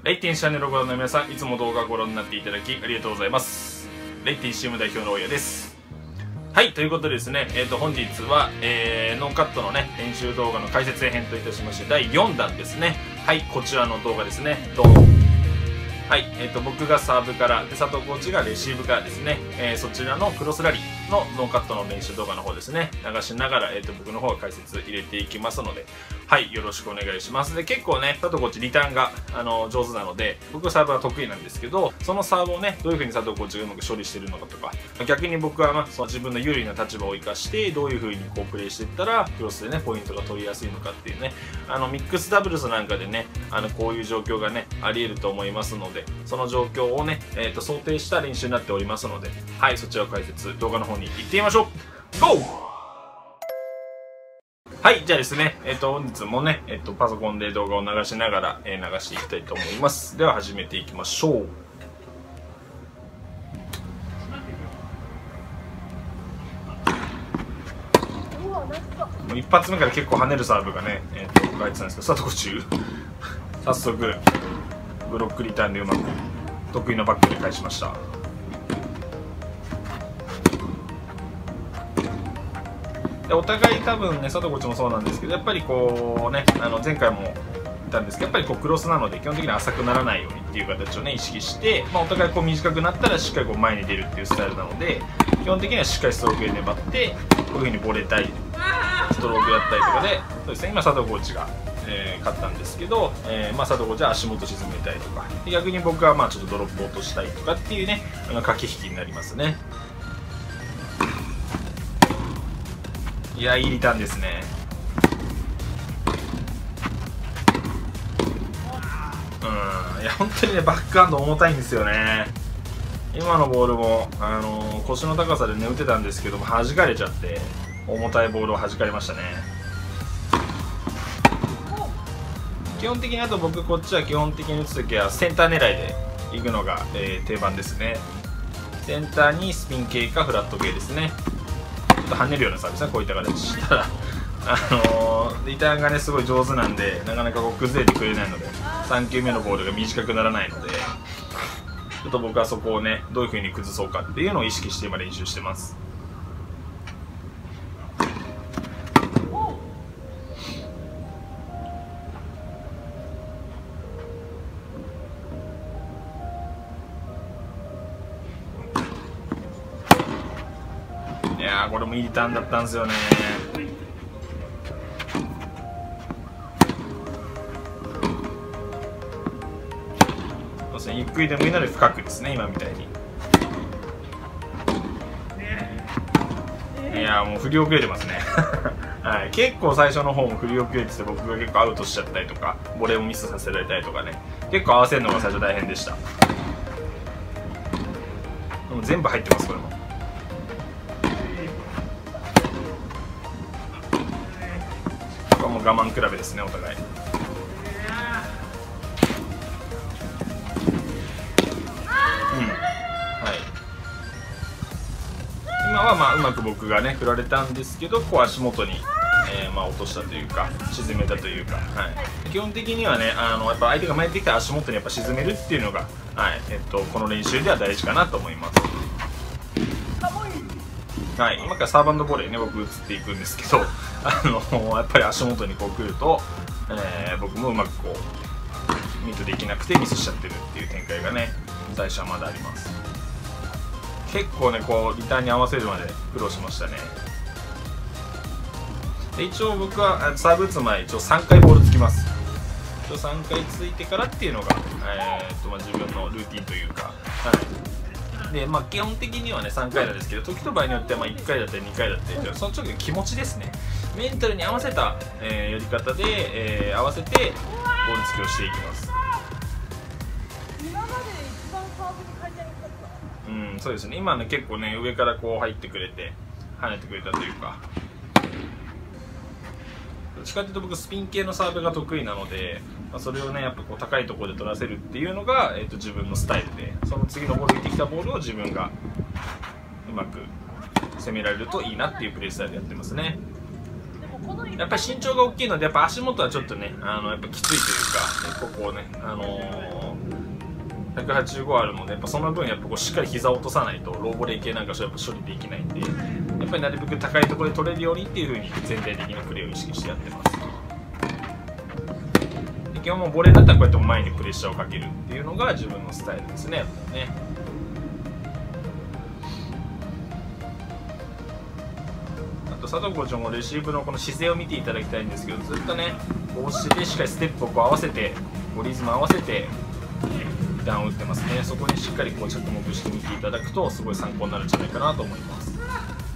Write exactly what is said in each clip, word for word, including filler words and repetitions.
レイティンチャンネルをご覧の皆さん、いつも動画をご覧になっていただきありがとうございます。レイティンチーム代表の大家です。はい、ということでですね、えーと、本日は、えー、ノーカットのね、練習動画の解説編といたしまして、だいよんだんですね。はい、こちらの動画ですね。どうも。はい、えーと、僕がサーブから、で、佐藤コーチがレシーブからですね、えー、そちらのクロスラリーのノーカットの練習動画の方ですね、流しながら、えーと、僕の方が解説入れていきますので、はい、よろしくお願いします。で、結構ね、佐藤コーチリターンが、あの、上手なので、僕はサーブは得意なんですけど、そのサーブをね、どういう風に佐藤コーチがうまく処理してるのかとか、逆に僕は、まあ、その自分の有利な立場を生かして、どういう風にこうプレイしていったら、クロスでね、ポイントが取りやすいのかっていうね、あの、ミックスダブルスなんかでね、あの、こういう状況がね、あり得ると思いますので、その状況をね、えーと、想定した練習になっておりますので、はい、そちらを解説、動画の方に行ってみましょう。ゴー！はい、じゃあですね、えっと、本日もね、えっと、パソコンで動画を流しながら、えー、流していきたいと思います。では始めていきましょう。もう一発目から結構跳ねるサーブがね、えっと、書いてたんですけど、佐藤コーチ、早速、ブロックリターンでうまく、得意のバックで返しました。でお互い多分ね、佐藤コーチもそうなんですけど、やっぱりこうね、あの前回も言ったんですけど、やっぱりこうクロスなので基本的に浅くならないようにっていう形をね意識して、まあ、お互いこう短くなったらしっかりこう前に出るっていうスタイルなので、基本的にはしっかりストロークで粘って、こういう風にボレたりストロークやったりとかで、そうですね、今佐藤コーチが、えー、勝ったんですけど、えーまあ、佐藤コーチは足元沈めたりとか、逆に僕はまあちょっとドロップ落としたりとかっていうね、あの駆け引きになりますね。いや、いいリターンですね。うん、いや本当にね、バックハンド重たいんですよね。今のボールも、あのー、腰の高さでね打てたんですけども、弾かれちゃって重たいボールを弾かれましたね。基本的にあと僕こっちは基本的に打つときはセンター狙いでいくのが、えー、定番ですね。センターにスピン系かフラット系ですね。ちょっと跳ねるようなサービスね、こういった形したらあのー、リターンがねすごい上手なんで、なかなかこう崩れてくれないので、さんきゅうめのボールが短くならないので、ちょっと僕はそこをねどういう風に崩そうかっていうのを意識して今練習してます。いやー、これもいいリターンだったんですよね。そうですね、ゆっくりでもいいので深くですね、今みたいに。いやー、もう振り遅れてますねはい、結構最初の方も振り遅れてて、僕が結構アウトしちゃったりとか、ボレーをミスさせられたりとかね、結構合わせるのが最初大変でした。でも全部入ってます、これも。もう我慢比べですね、お互い。うん、はい、今はまあうまく僕がね振られたんですけど、こう足元に、えー、まあ落としたというか沈めたというか、はい、基本的にはね、あのやっぱ相手が前に出てきた足元にやっぱ沈めるっていうのが、はい、えっと、この練習では大事かなと思います。はい、今からサーバンドボレーね僕移っていくんですけど、あのやっぱり足元にこう来ると、えー、僕もうまくこうミートできなくてミスしちゃってるっていう展開がね最初はまだあります。結構ねこうリターンに合わせるまで苦労しましたね。で一応僕はサーブ打つ前一応さんかいボールつきます。一応さんかいついてからっていうのが、えー、っとまあ自分のルーティンというか、はいでまあ、基本的にはねさんかいなんですけど、時と場合によってはまあいっかいだったりにかいだったりとか、その時の気持ちですね、メンタルに合わせた、えー、やり方で、えー、合わせてボール付けをしていきます。 今まで一番サーブに回転良かった。 うん、そうですね、今ね結構ね上からこう入ってくれて跳ねてくれたというか、どっちかというと僕スピン系のサーブが得意なので、まあ、それをねやっぱこう高いところで取らせるっていうのが、えー、と自分のスタイルで、その次のボールに行ってきたボールを自分がうまく攻められるといいなっていうプレースタイルでやってますね。 やっぱり身長が大きいのでやっぱ足元はちょっとねあのやっぱきついというか、ここをねあのー、ひゃくはちじゅうごあるのでやっぱその分やっぱこうしっかり膝を落とさないとローボレー系なんかやっぱ処理できないんで、やっぱりなるべく高いところで取れるようにっていう風に全体的なプレーを意識してやってます。で基本もボレーだったらこうやって前にプレッシャーをかけるっていうのが自分のスタイルですね。もうね佐藤コーチのレシーブのこの姿勢を見ていただきたいんですけど、ずっとねこうしてしっかりステップをこう合わせてこうリズム合わせてリターンを打ってますね。そこにしっかりこう着目してみていただくとすごい参考になるんじゃないかなと思います。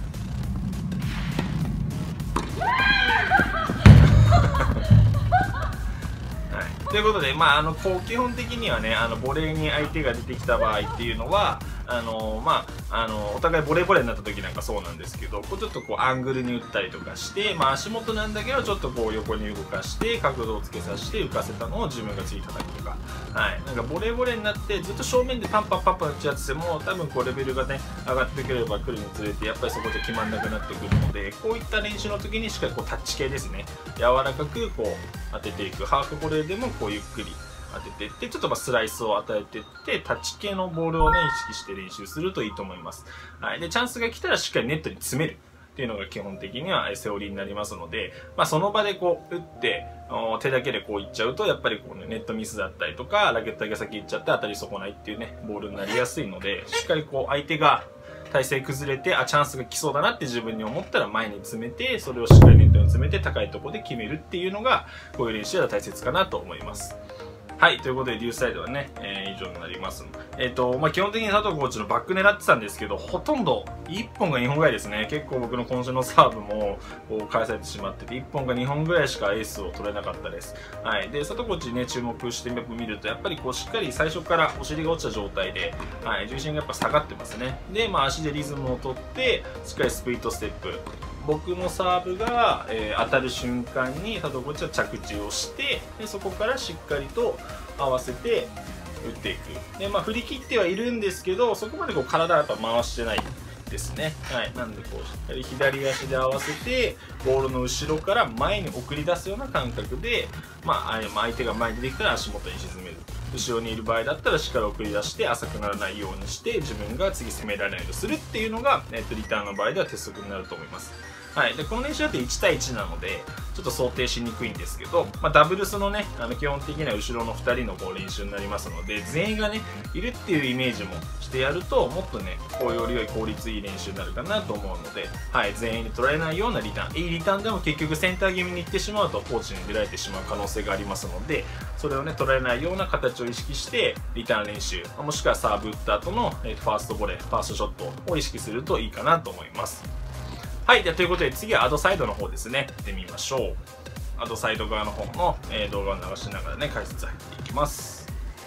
はい、ということで、まあ、あのこう基本的にはねあのボレーに相手が出てきた場合っていうのはあのまあ、あのお互いボレーボレーになった時なんかそうなんですけど、こうちょっとこうアングルに打ったりとかして、まあ、足元なんだけどちょっとこう横に動かして角度をつけさせて浮かせたのを自分が次叩くとか、はい、なんかボレーボレーになってずっと正面でパンパンパンパン打ち合ってても多分こうレベルがね上がってくれば来るにつれてやっぱりそこで決まんなくなってくるので、こういった練習の時にしっかりこうタッチ系ですね柔らかくこう当てていく、ハーフボレーでもこうゆっくり当てていってちょっとまあスライスを与えていってタッチ系のボールをね意識して練習するといいと思います。はい、でチャンスが来たらしっかりネットに詰めるっていうのが基本的にはセオリーになりますので、まあ、その場でこう打って手だけでこういっちゃうとやっぱりこう、ね、ネットミスだったりとかラケットだけ先いっちゃって当たり損ないっていうねボールになりやすいので、しっかりこう相手が体勢崩れてあチャンスが来そうだなって自分に思ったら前に詰めてそれをしっかりネットに詰めて高いところで決めるっていうのがこういう練習は大切かなと思います。はい、ということで、デュースサイドはね、えー、以上になります。えっと、まあ、基本的に佐藤コーチのバック狙ってたんですけど、ほとんどいっぽんがにほんぐらいですね。結構僕の今週のサーブも返されてしまってて、いっぽんかにほんぐらいしかエースを取れなかったです。はい。で、佐藤コーチにね、注目してみると、やっぱりこう、しっかり最初からお尻が落ちた状態で、はい、重心がやっぱ下がってますね。で、まあ、足でリズムを取って、しっかりスプリットステップ。僕のサーブが、えー、当たる瞬間に佐藤コーチは着地をしてでそこからしっかりと合わせて打っていく。で、まあ、振り切ってはいるんですけどそこまでこう体はやっぱ回してないですね。はい、なんでこうしっかり左足で合わせてボールの後ろから前に送り出すような感覚で、まあ、相手が前に出てきたら足元に沈める。後ろにいる場合だったらしっかり送り出して浅くならないようにして自分が次攻められないようにするっていうのが、えっと、リターンの場合では鉄則になると思います。はい、でこの練習だといち対いちなのでちょっと想定しにくいんですけど、まあ、ダブルスのねあの基本的には後ろのふたりのこう練習になりますので全員がねいるっていうイメージもしてやるともっとねこうより良い効率いい練習になるかなと思うので、はい、全員に取られないようなリターンいいリターンでも結局センター気味に行ってしまうとコーチに出られてしまう可能性がありますのでそれをね取られないような形を意識してリターン練習もしくはサーブ打った後のファーストボレーファーストショットを意識するといいかなと思います。はい、でということで次はアドサイドの方ですね見てみましょう。アドサイド側の方の、えー、動画を流しながらね解説入っていきます。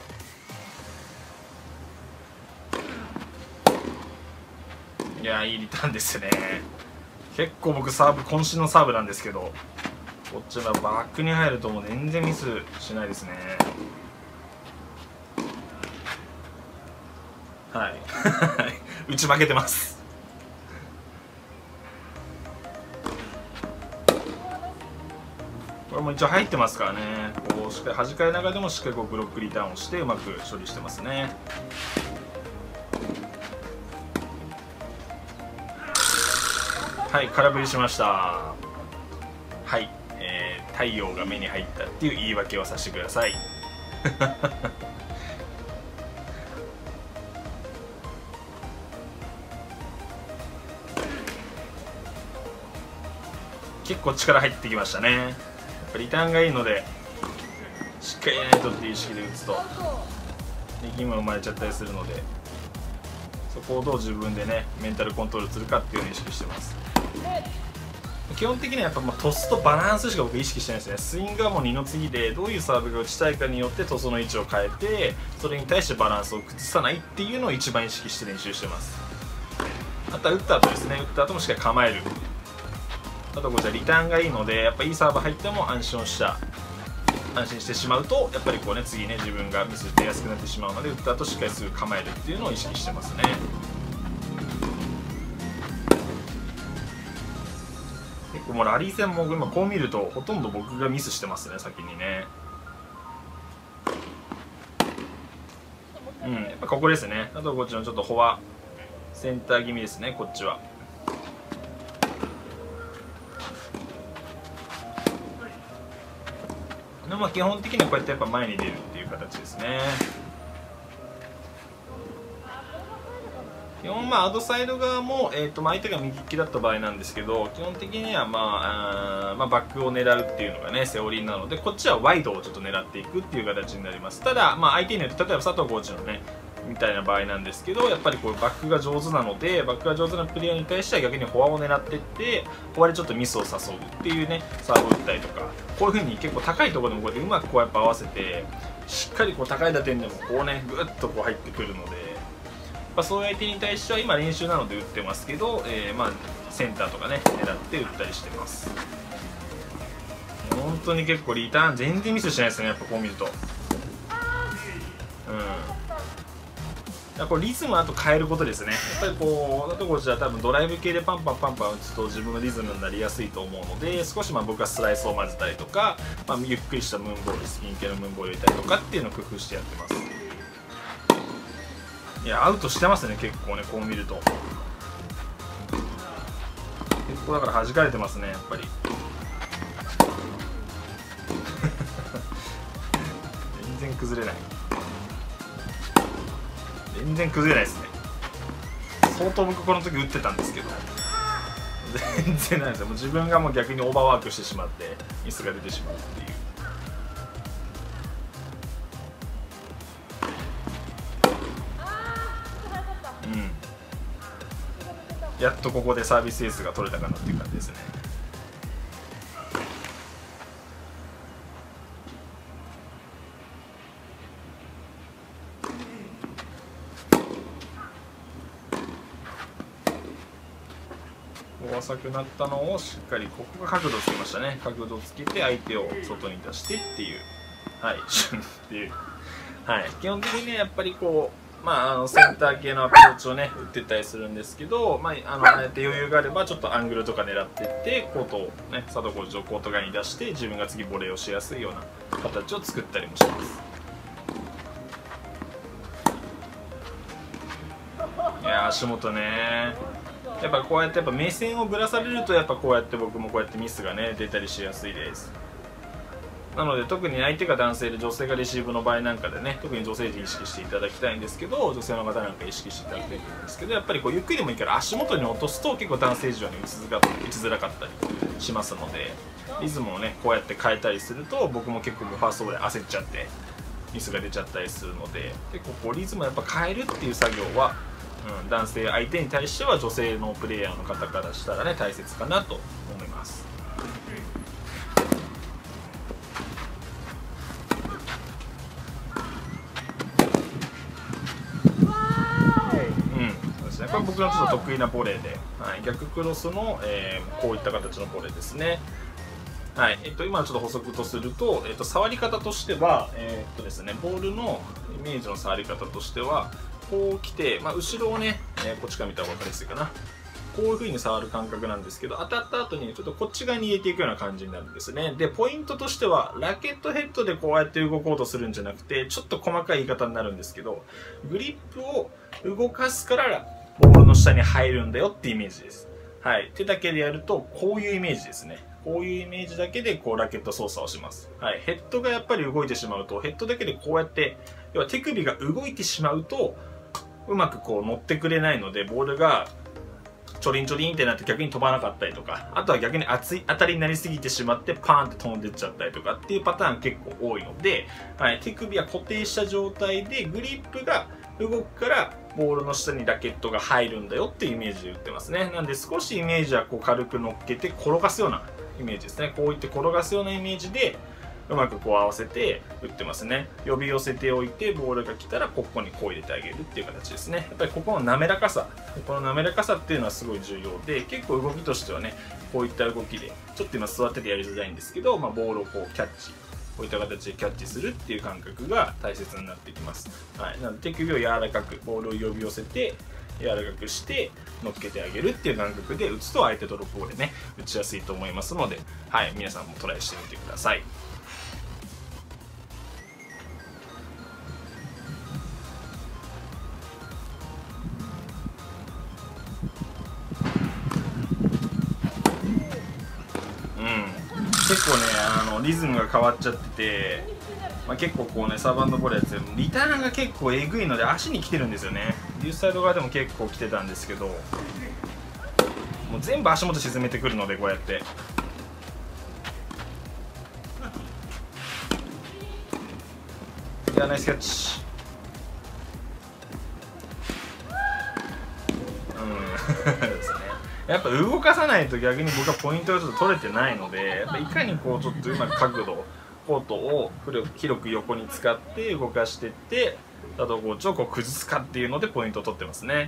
いやーいいリターンですね。結構僕サーブ渾身のサーブなんですけどこっちはバックに入るともう全然ミスしないですね。はい打ち負けてます。これも一応入ってますからね。こうしっかり弾かれながらでもしっかりこうブロックリターンをしてうまく処理してますね。はい、空振りしました。はい、えー、太陽が目に入ったっていう言い訳をさせてください。結構力入ってきましたね。リターンがいいのでしっかりやらないとっていう意識で打つと力も生まれちゃったりするのでそこをどう自分でねメンタルコントロールするかっていうのを意識してます。基本的にはやっぱまあトスとバランスしか僕意識してないですね。スイングはもう二の次でどういうサーブが打ちたいかによってトスの位置を変えてそれに対してバランスを崩さないっていうのを一番意識して練習してます。あとは打った後ですね打った後もしっかり構える。あとこちらリターンがいいのでやっぱいいサーブ入っても安心をした安心してしまうとやっぱりこうね次ね自分がミス出やすくなってしまうので打った後しっかりすぐ構えるっていうのを意識してますね。で結構もうラリー戦も今こう見るとほとんど僕がミスしてますね、先にね。うん、やっぱここですね。あとこっちのちょっとフォアセンター気味ですね、こっちは。でまあ基本的にはこうやってやっぱ前に出るっていう形ですね。基本まあアウトサイド側も、えー、とまあ相手が右利きだった場合なんですけど、基本的には、まあ、あまあバックを狙うっていうのがねセオリーなので、こっちはワイドをちょっと狙っていくっていう形になります。ただ、まあ、相手によって例えば佐藤コーチのねみたいな場合なんですけど、やっぱりこうバックが上手なので、バックが上手なプレイヤーに対しては逆にフォアを狙っていって、フォアでちょっとミスを誘うっていうねサーブを打ったりとか、こういう風に結構高いところでもこうやってうまくこうやっぱ合わせて、しっかりこう高い打点でもこうねぐっとこう入ってくるので。まあ、そういう相手に対しては今練習なので打ってますけど、えー、まあセンターとかね狙って打ったりしてます。本当に結構リターン全然ミスしないですね、やっぱこう見ると。うん、これリズムあと変えることですね。やっぱりこうだところじゃ多分ドライブ系でパンパンパンパン打つと自分のリズムになりやすいと思うので、少しまあ僕はスライスを混ぜたりとか、まあ、ゆっくりしたムーンボール、スピン系のムーンボール入れたりとかっていうのを工夫してやってます。いやアウトしてますね結構ね、こう見ると結構だから弾かれてますねやっぱり全然崩れない、全然崩れないですね。相当僕この時打ってたんですけど全然ないですよ。もう自分がもう逆にオーバーワークしてしまってミスが出てしまうっていう。やっとここでサービスエースが取れたかなっていう感じですね。浅くなったのをしっかりここが角度つけましたね。角度つけて相手を外に出してっていう、はいシュンっていう、はい、基本的にねやっぱりこうまあ、あのセンター系のアプローチをね打ってたりするんですけど、まあ、あのあえて余裕があればちょっとアングルとか狙っていってコートをね佐藤コーチをコート外に出して自分が次ボレーをしやすいような形を作ったりもします。いや足元ねやっぱこうやってやっぱ目線をぶらされるとやっぱこうやって僕もこうやってミスがね出たりしやすいです。なので特に相手が男性で女性がレシーブの場合なんかでね、特に女性陣意識していただきたいんですけど、女性の方なんか意識していただきたいんですけど、やっぱりこうゆっくりでもいいから足元に落とすと結構男性陣はね打ちづらか打ちづらかったりしますので、リズムをねこうやって変えたりすると僕も結構ファーストで焦っちゃってミスが出ちゃったりするので、結構こうリズムをやっぱ変えるっていう作業は、うん、男性相手に対しては女性のプレイヤーの方からしたらね大切かなと思います。これ僕のちょっと得意なボレーで、はい、逆クロスの、えー、こういった形のボレーですね。はいえっと、今のちょっと補足とすると、えっと、触り方としては、えー、っとですね、ボールのイメージの触り方としてはこう来て、まあ、後ろをね、えー、こっちから見たら分かりやすいかな、こういう風に触る感覚なんですけど、当たった後にちょっとこっち側に入れていくような感じになるんですね。でポイントとしてはラケットヘッドでこうやって動こうとするんじゃなくて、ちょっと細かい言い方になるんですけど、グリップを動かすからボールの下に入るんだよってイメージです。はい、手だけでやるとこういうイメージですね。こういうイメージだけでこうラケット操作をします。はい、ヘッドがやっぱり動いてしまうと、ヘッドだけでこうやって要は手首が動いてしまうとうまくこう乗ってくれないので、ボールがちょりんちょりんってなって逆に飛ばなかったりとか、あとは逆に熱い当たりになりすぎてしまってパーンって飛んでっちゃったりとかっていうパターン結構多いので、はい、手首は固定した状態でグリップが動くからボールの下にラケットが入るんだよっていうイメージで打ってますね。なんで少しイメージはこう軽く乗っけて転がすようなイメージですね。こういって転がすようなイメージでうまくこう合わせて打ってますね。呼び寄せておいてボールが来たらここにこう入れてあげるっていう形ですね。やっぱりここの滑らかさ、この滑らかさっていうのはすごい重要で、結構動きとしてはねこういった動きでちょっと今座っててやりづらいんですけど、まあ、ボールをこうキャッチ、こういった形でキャッチするっていう感覚が大切になってきます。はい、なので手首を柔らかくボールを呼び寄せて柔らかくして乗っけてあげるっていう感覚で打つと相手ドロップゴールでね打ちやすいと思いますので、はい、皆さんもトライしてみてください。結構ねあのリズムが変わっちゃってて、まあ、結構こうねサーブアンドボレーやつリターンが結構えぐいので足に来てるんですよね。デュースサイド側でも結構来てたんですけど、もう全部足元沈めてくるのでこうやっていやナイスキャッチ。うんですね。やっぱ動かさないと逆に僕はポイントがちょっと取れてないので、やっぱいかにこうちょっとうまく角度コートを広く横に使って動かしていって佐藤コーチをこう崩すかっていうのでポイントを取ってますね。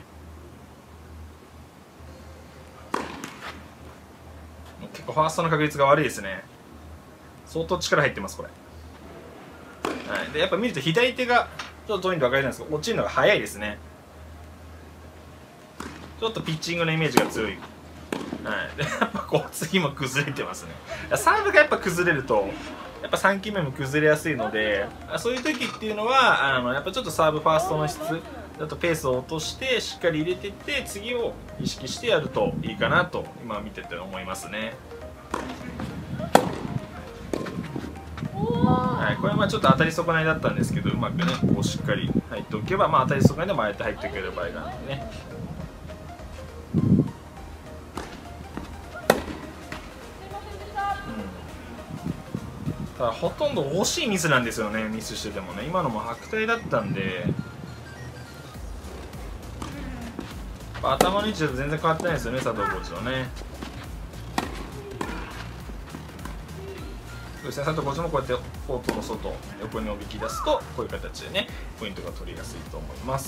結構ファーストの確率が悪いですね。相当力入ってますこれ。はい、でやっぱ見ると左手がちょっと遠いんで分かりづらいんですけど落ちるのが早いですね。ちょっとピッチングのイメージが強い。はい、でやっぱこう次も崩れてますね。サーブがやっぱ崩れるとやっぱさんきめも崩れやすいので、そういう時っていうのはあのやっぱちょっとサーブファーストの質だとペースを落としてしっかり入れていって次を意識してやるといいかなと今見てて思いますね。はい、これはまあちょっと当たり損ないだったんですけどうまくねこうしっかり入っておけば、まあ、当たり損ないでもああやって入ってくれる場合があるんでね。ただほとんど惜しいミスなんですよね。ミスしててもね今のも白帯だったんで頭の位置だと全然変わってないですよね佐藤コーチのね。そうですね、佐藤コーチもこうやってコートの外横におびき出すとこういう形でねポイントが取りやすいと思います。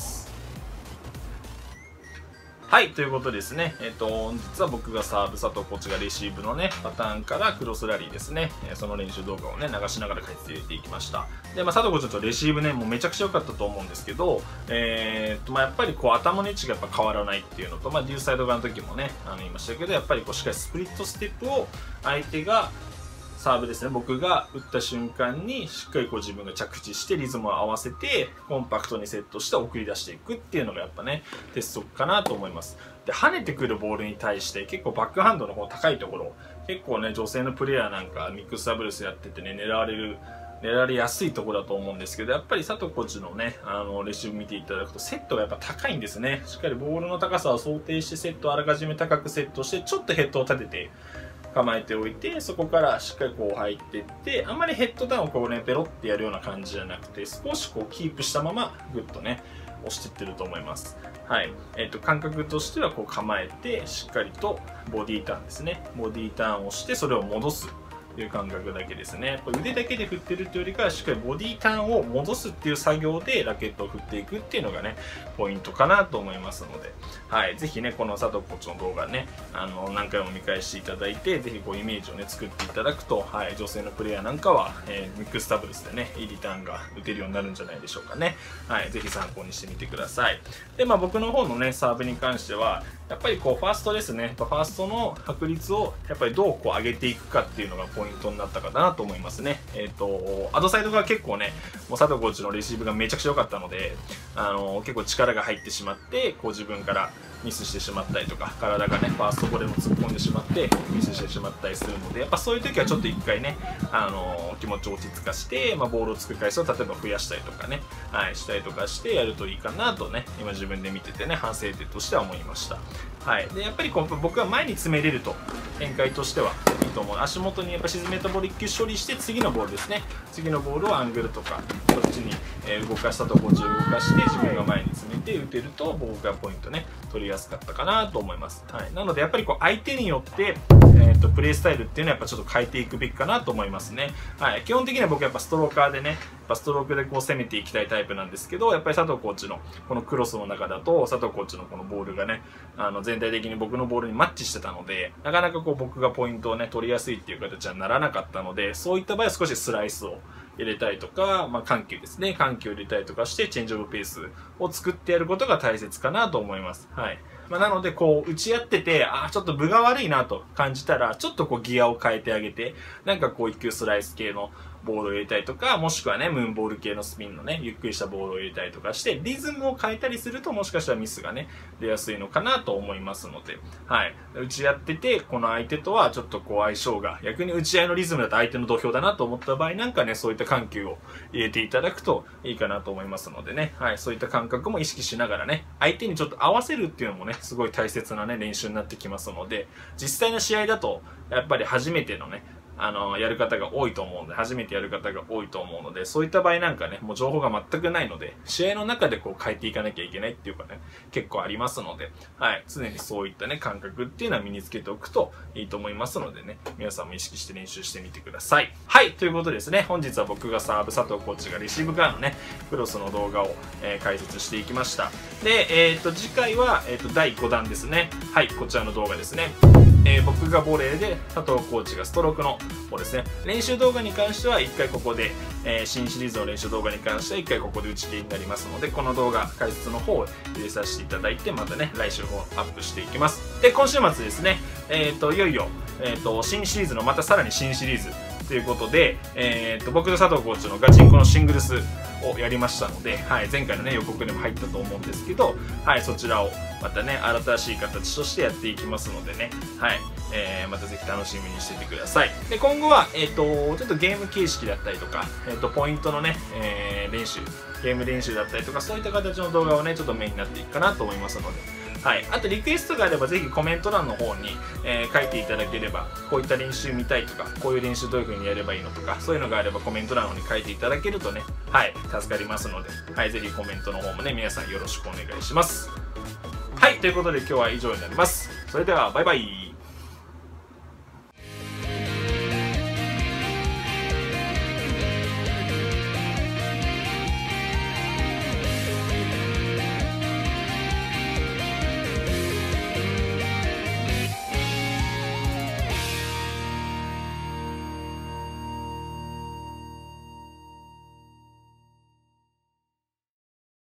はい、ということですね、えっと、本日は僕がサーブ、佐藤コーチがレシーブのね、パターンからクロスラリーですね、その練習動画をね、流しながら解説入れていきました。で、まあ、佐藤コーチとレシーブね、もうめちゃくちゃ良かったと思うんですけど、えー、っと、まあ、やっぱりこう、頭の位置がやっぱ変わらないっていうのと、まあ、デューサイド側の時もね、あの、言いましたけど、やっぱりこう、しっかりスプリットステップを相手が、サーブですね、僕が打った瞬間にしっかりこう自分が着地してリズムを合わせてコンパクトにセットして送り出していくっていうのがやっぱね鉄則かなと思います。で跳ねてくるボールに対して結構バックハンドの方高いところ結構ね女性のプレイヤーなんかミックスダブルスやっててね狙われる狙われやすいところだと思うんですけどやっぱり佐藤コーチのねあのレシーブ見ていただくとセットがやっぱ高いんですね。しっかりボールの高さを想定してセットをあらかじめ高くセットしてちょっとヘッドを立てて構えておいてそこからしっかりこう入っていってあんまりヘッドダウンをこうねペロってやるような感じじゃなくて少しこうキープしたままグッとね押していってると思います。はい、えーと感覚としてはこう構えてしっかりとボディターンですねボディターンをしてそれを戻すという感覚だけですね。腕だけで振ってるというよりかはしっかりボディターンを戻すっていう作業でラケットを振っていくっていうのがねポイントかなと思いますので、はい、ぜひねこの佐藤コーチの動画ねあの何回も見返していただいてぜひこうイメージをね作っていただくと、はい、女性のプレイヤーなんかは、えー、ミックスダブルスでねいいリターンが打てるようになるんじゃないでしょうかね。はい、ぜひ参考にしてみてください。で、まあ、僕の方のねサーブに関してはやっぱりこうファーストですねファーストの確率をやっぱりどうこう上げていくかっていうのがポイントになったかなと思いますね。えっとアドサイドが結構ねもう佐藤コーチのレシーブがめちゃくちゃ良かったのであの結構力が入ってしまってこう自分からミスしてしまったりとか体がねファーストボレーも突っ込んでしまってミスしてしまったりするのでやっぱそういう時はちょっと一回ねあの気持ちを落ち着かして、まあ、ボールをつく回数を例えば増やしたりとかね、はい、したりとかしてやるといいかなとね今自分で見ててね反省点としては思いました。はい、でやっぱりこう僕は前に詰めれると展開としてはいいと思う。足元にやっぱ沈めたボールいっきゅう処理して次のボールですね次のボールをアングルとかこっちに動かしたとこっちを動かして自分が前に詰めて打てると僕がポイントね取りやすかったかなと思います。はい、なのでやっぱりこう相手によって、えー、とプレースタイルっていうのはやっぱちょっと変えていくべきかなと思いますね。はい、基本的には僕はやっぱストローカーでねやっぱストロークでこう攻めていきたいタイプなんですけどやっぱり佐藤コーチのこのクロスの中だと佐藤コーチのこのボールがねあの全体的に僕のボールにマッチしてたのでなかなかこう僕がポイントをね取りやすいっていう形はならなかったのでそういった場合は少しスライスを入れたりとか、まあ、緩急ですね。緩急を入れたりとかして、チェンジオブペースを作ってやることが大切かなと思います。はい。まあ、なので、こう、打ち合ってて、ああ、ちょっと分が悪いなと感じたら、ちょっとこう、ギアを変えてあげて、なんかこう、一球スライス系のボールを入れたりとか、もしくはね、ムーンボール系のスピンのね、ゆっくりしたボールを入れたりとかして、リズムを変えたりすると、もしかしたらミスがね、出やすいのかなと思いますので、はい。打ち合ってて、この相手とはちょっとこう、相性が、逆に打ち合いのリズムだと相手の土俵だなと思った場合なんかね、そういった緩急を入れていただくといいかなと思いますのでね、はい。そういった感覚も意識しながらね、相手にちょっと合わせるっていうのもね、すごい大切なね、練習になってきますので、実際の試合だと、やっぱり初めてのね、あの、やる方が多いと思うので、初めてやる方が多いと思うので、そういった場合なんかね、もう情報が全くないので、試合の中でこう変えていかなきゃいけないっていうかね、結構ありますので、はい、常にそういったね、感覚っていうのは身につけておくといいと思いますのでね、皆さんも意識して練習してみてください。はい、ということでですね、本日は僕がサーブ、佐藤コーチがレシーブからのね、クロスの動画を、えー、解説していきました。で、えっと、次回は、えっと、だいごだんですね。はい、こちらの動画ですね。えー、僕がボレーで佐藤コーチがストロークの方ですね。練習動画に関しては一回ここで、えー、新シリーズの練習動画に関しては一回ここで打ち切りになりますので、この動画解説の方を入れさせていただいて、またね、来週の方アップしていきます。で、今週末ですね、えっと、いよいよ、えっと、新シリーズのまたさらに新シリーズということで、えっと、僕と佐藤コーチのガチンコのシングルスをやりましたので、はい、前回のね、予告でも入ったと思うんですけど、はい、そちらをまたね、新しい形としてやっていきますのでね、はい、えー、またぜひ楽しみにしててください。で、今後は、えっと、ちょっとゲーム形式だったりとか、えっと、ポイントのね、えー、練習、ゲーム練習だったりとか、そういった形の動画をね、ちょっとメインになっていくかなと思いますので、はい。あと、リクエストがあれば、ぜひコメント欄の方に、えー、書いていただければ、こういった練習見たいとか、こういう練習どういう風にやればいいのとか、そういうのがあればコメント欄の方に書いていただけるとね、はい、助かりますので、はい、ぜひコメントの方もね、皆さんよろしくお願いします。はい、ということで今日は以上になります。それでは、バイバイ。